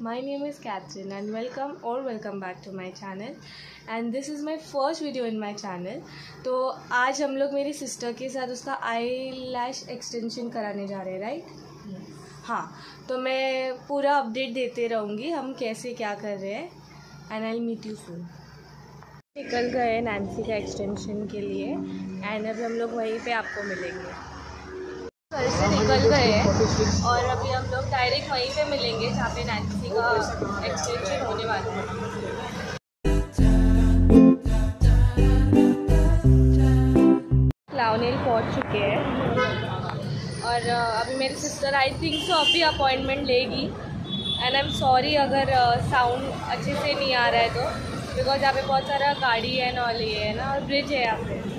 my name is Catherine and welcome back to my channel and this is my first video in my channel। तो आज हम लोग मेरी sister के साथ उसका आई लैश एक्सटेंशन कराने जा रहे हैं, राइट? हाँ, तो मैं पूरा अपडेट देते रहूँगी हम कैसे क्या कर रहे हैं and I will meet you soon. निकल गए नैन्सी का एक्सटेंशन के लिए एंड अभी हम लोग वहीं पे आपको मिलेंगे। घर से निकल गए हैं और अभी हम लोग डायरेक्ट वहीं पे मिलेंगे जहाँ पे नैन्सी का एक्सटेंशन होने वाला है। क्लाउन हिल पहुँच चुके हैं और अभी मेरी सिस्टर आई थिंक सो अभी अपॉइंटमेंट लेगी एंड आई एम सॉरी अगर साउंड अच्छे से नहीं आ रहा है तो, बिकॉज यहाँ पे बहुत सारा गाड़ी है ना, ये है ना, और ब्रिज है यहाँ पे।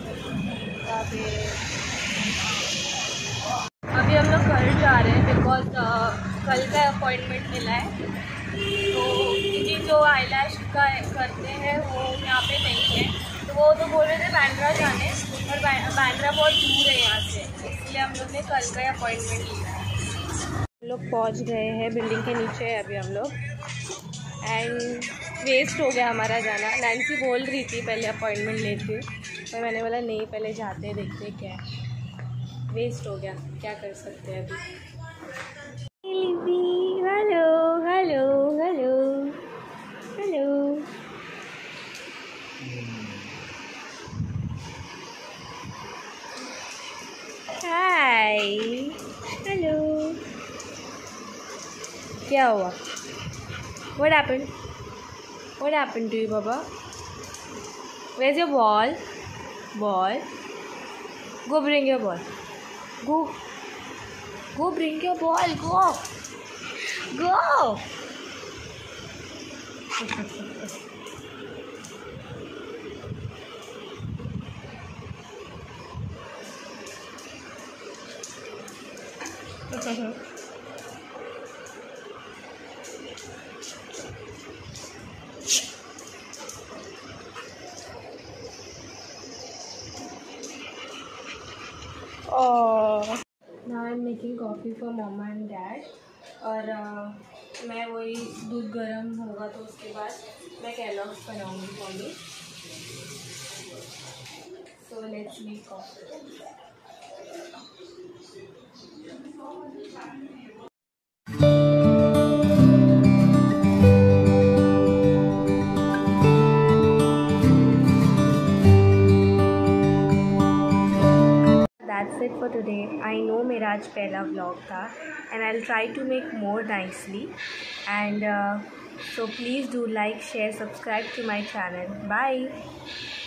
अभी हम लोग घर जा रहे हैं बिकॉज कल का अपॉइंटमेंट मिला है, तो क्योंकि जो आईलैश का करते हैं वो यहाँ पे नहीं है, तो वो तो बोल रहे थे बांद्रा जाने, और बांद्रा बहुत दूर है यहाँ से, इसलिए हम लोग ने कल का अपॉइंटमेंट लिया है। हम लोग पहुँच गए हैं, बिल्डिंग के नीचे है अभी हम लोग एंड वेस्ट हो गया हमारा जाना। नैन्सी बोल रही थी पहले अपॉइंटमेंट लेती हूँ, पर मैंने बोला नहीं, पहले जाते हैं, देखते हैं क्या है। वेस्ट हो गया, क्या कर सकते हैं अभी। Hello hello hello hello, hi, hello. क्या हुआ? What happened? What happened to you, Baba? Where's your ball? Ball? Go bring your ball. Go bring your ball. Go. Now I'm making coffee for mama and dad और मैं वही दूध गर्म होगा तो उसके बाद मैं कैलॉग्स बनाऊंगी for. So let's make coffee. That's it for today. I know मेरा आज पहला vlog था and I'll try to make more nicely and so please do like, share, subscribe to my channel. Bye.